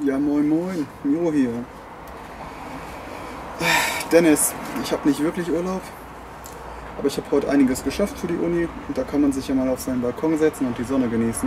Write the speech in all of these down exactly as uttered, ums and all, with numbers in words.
Ja, moin moin, Miro hier. Dennis, ich habe nicht wirklich Urlaub, aber ich habe heute einiges geschafft für die Uni und da kann man sich ja mal auf seinen Balkon setzen und die Sonne genießen.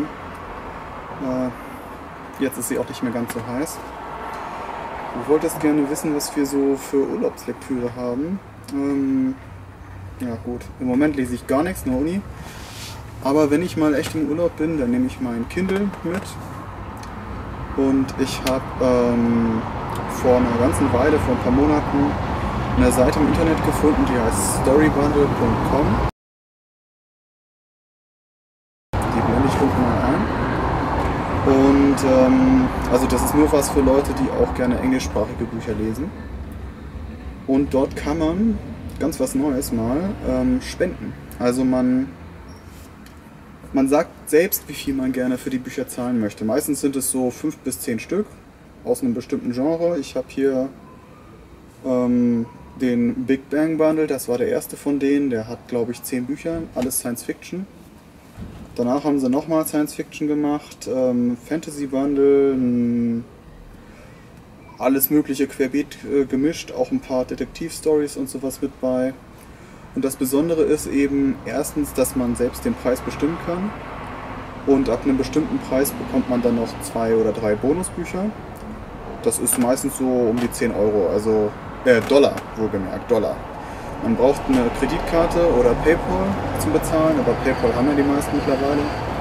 Äh, jetzt ist sie auch nicht mehr ganz so heiß. Du wolltest gerne wissen, was wir so für Urlaubslektüre haben. Ähm, ja gut, im Moment lese ich gar nichts, nur Uni. Aber wenn ich mal echt im Urlaub bin, dann nehme ich mein Kindle mit. Und ich habe ähm, vor einer ganzen Weile, vor ein paar Monaten, eine Seite im Internet gefunden, die heißt storybundle punkt com. Die blende ich unten mal ein. Und ähm, also das ist nur was für Leute, die auch gerne englischsprachige Bücher lesen. Und dort kann man, ganz was Neues mal, ähm, spenden. Also man... Man sagt selbst, wie viel man gerne für die Bücher zahlen möchte. Meistens sind es so fünf bis zehn Stück aus einem bestimmten Genre. Ich habe hier ähm, den Big Bang Bundle, das war der erste von denen. Der hat, glaube ich, zehn Bücher, alles Science Fiction. Danach haben sie nochmal Science Fiction gemacht, ähm, Fantasy Bundle, m, alles mögliche querbeet äh, gemischt, auch ein paar Detektivstories und sowas mit bei. Und das Besondere ist eben erstens, dass man selbst den Preis bestimmen kann. Und ab einem bestimmten Preis bekommt man dann noch zwei oder drei Bonusbücher. Das ist meistens so um die zehn Euro, also äh, Dollar, wohlgemerkt, Dollar. Man braucht eine Kreditkarte oder PayPal zum Bezahlen, aber PayPal haben ja die meisten mittlerweile.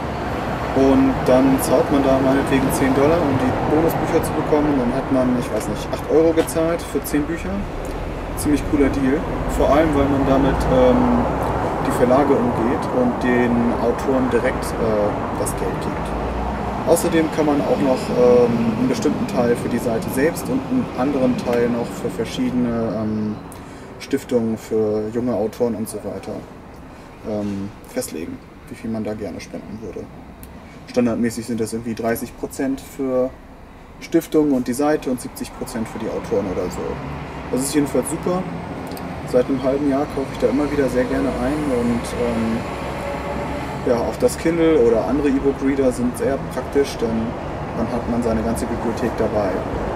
Und dann zahlt man da meinetwegen zehn Dollar, um die Bonusbücher zu bekommen. Dann hat man, ich weiß nicht, acht Euro gezahlt für zehn Bücher. Ziemlich cooler Deal, vor allem weil man damit ähm, die Verlage umgeht und den Autoren direkt äh, das Geld gibt. Außerdem kann man auch noch ähm, einen bestimmten Teil für die Seite selbst und einen anderen Teil noch für verschiedene ähm, Stiftungen für junge Autoren und so weiter ähm, festlegen, wie viel man da gerne spenden würde. Standardmäßig sind das irgendwie dreißig Prozent für Stiftungen und die Seite und siebzig Prozent für die Autoren oder so. Das ist jedenfalls super. Seit einem halben Jahr kaufe ich da immer wieder sehr gerne ein und ähm, ja, auch das Kindle oder andere E-Book-Reader sind sehr praktisch, denn dann hat man seine ganze Bibliothek dabei.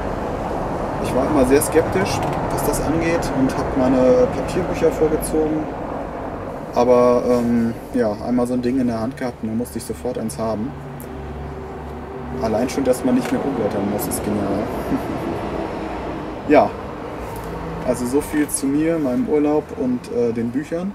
Ich war immer sehr skeptisch, was das angeht und habe meine Papierbücher vorgezogen. Aber ähm, ja, einmal so ein Ding in der Hand gehabt und dann musste ich sofort eins haben. Allein schon, dass man nicht mehr umblättern muss, ist genial. Ja. Also so viel zu mir, meinem Urlaub und äh, den Büchern.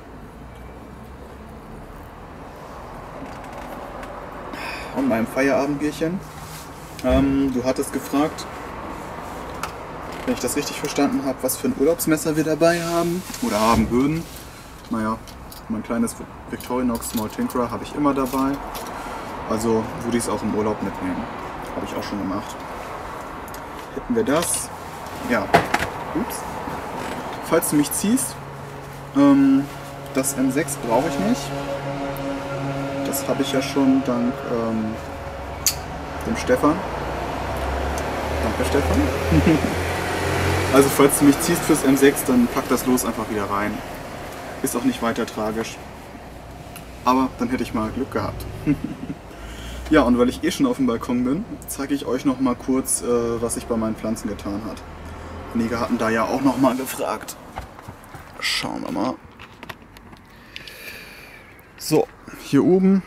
Und meinem Feierabendbierchen. Ähm, du hattest gefragt, wenn ich das richtig verstanden habe, was für ein Urlaubsmesser wir dabei haben oder haben würden. Naja, mein kleines Victorinox Small Tinkerer habe ich immer dabei. Also würde ich es auch im Urlaub mitnehmen. Habe ich auch schon gemacht. Hätten wir das. Ja. Ups. Falls du mich ziehst, ähm, das M sechs brauche ich nicht. Das habe ich ja schon dank ähm, dem Stefan. Danke Stefan. Also falls du mich ziehst fürs M sechs, dann pack das Los einfach wieder rein. Ist auch nicht weiter tragisch. Aber dann hätte ich mal Glück gehabt. Ja, und weil ich eh schon auf dem Balkon bin, zeige ich euch noch mal kurz, äh, was sich bei meinen Pflanzen getan hat. Einige hatten da ja auch noch mal gefragt. Schauen wir mal. So, hier oben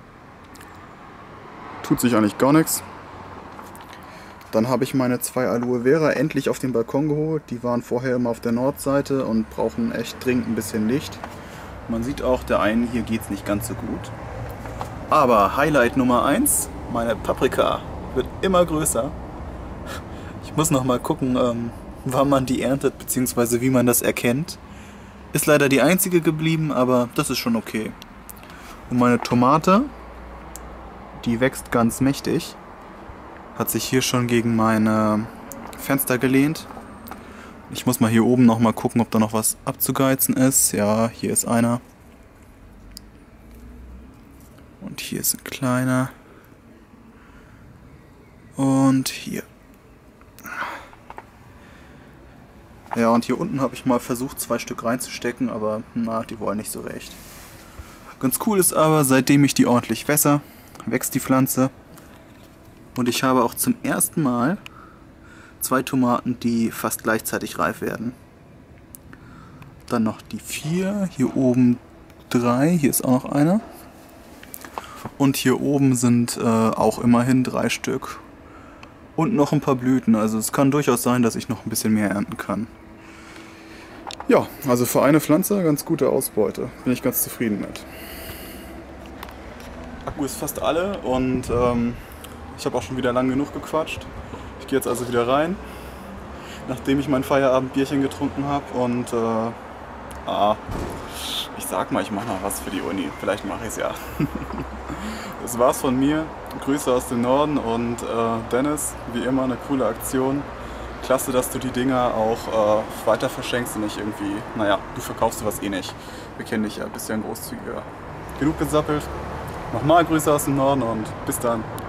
tut sich eigentlich gar nichts. Dann habe ich meine zwei Aloe Vera endlich auf den Balkon geholt. Die waren vorher immer auf der Nordseite und brauchen echt dringend ein bisschen Licht. Man sieht auch, der einen hier geht es nicht ganz so gut. Aber Highlight Nummer eins, meine Paprika wird immer größer. Ich muss noch mal gucken, ähm, wann man die erntet, beziehungsweise wie man das erkennt. Ist leider die einzige geblieben, aber das ist schon okay. Und meine Tomate, die wächst ganz mächtig. Hat sich hier schon gegen meine Fenster gelehnt. Ich muss mal hier oben noch mal gucken, ob da noch was abzugeizen ist. Ja, hier ist einer. Und hier ist ein kleiner. Und hier. Ja, und hier unten habe ich mal versucht, zwei Stück reinzustecken, aber na, die wollen nicht so recht. Ganz cool ist aber, seitdem ich die ordentlich wässer, wächst die Pflanze. Und ich habe auch zum ersten Mal zwei Tomaten, die fast gleichzeitig reif werden. Dann noch die vier, hier oben drei, hier ist auch noch einer. Und hier oben sind äh, auch immerhin drei Stück. Und noch ein paar Blüten, also es kann durchaus sein, dass ich noch ein bisschen mehr ernten kann. Ja, also für eine Pflanze ganz gute Ausbeute, bin ich ganz zufrieden mit. Akku ist fast alle und ähm, ich habe auch schon wieder lang genug gequatscht. Ich gehe jetzt also wieder rein, nachdem ich mein Feierabendbierchen getrunken habe und äh, ah, ich sag mal, ich mache noch was für die Uni, vielleicht mache ich es ja. Das war's von mir, Grüße aus dem Norden und äh, Dennis, wie immer eine coole Aktion. Klasse, dass du die Dinger auch äh, weiter verschenkst und nicht irgendwie, naja, du verkaufst sowas eh nicht. Wir kennen dich ja, bist ja ein Großzügiger. Genug gesappelt. Nochmal Grüße aus dem Norden und bis dann.